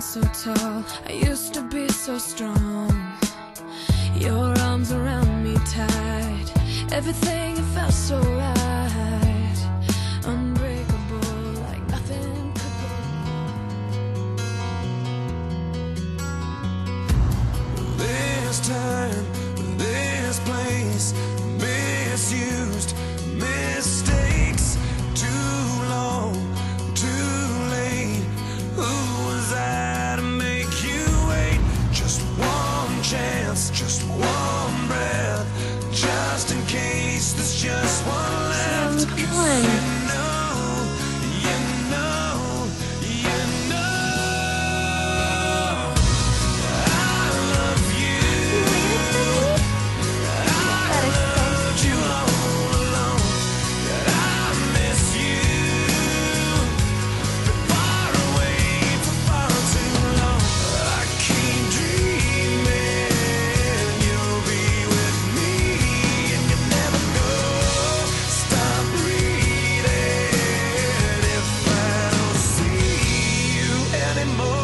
so tall, I used to be so strong. Your arms around me tight, everything it felt so right. Unbreakable, like nothing could go wrong. This time, this place, misused mistakes. Too long, too late. Who was I to make you wait? Just one chance, just one breath, just in case there's just one left. Come on. You know, I love you. I loved you all along. I miss you. Been far away for far too long. I keep dreaming you'll be with me, and you'll never go. Stop breathing if I don't see you anymore.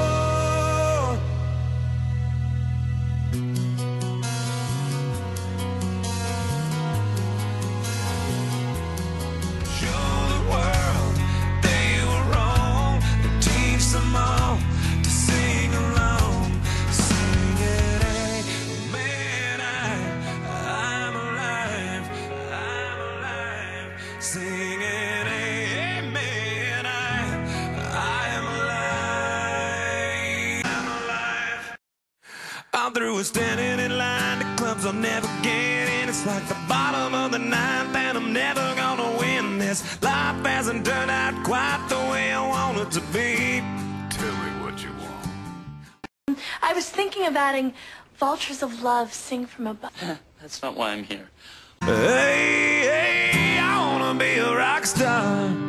Show the world they were wrong, and teach them all to sing along. Sing it, amen. I'm alive, I'm alive. Sing it, amen. I am alive, I'm alive. I'm through with standing in line to clubs I'll never get in. It's like the bottom of the ninth and I'm never gonna win this. Life hasn't turned out quite the way I want it to be. Tell me what you want. I was thinking of adding Vultures of Love, Sing from Above. That's not why I'm here. Hey, hey, I wanna be a rock star.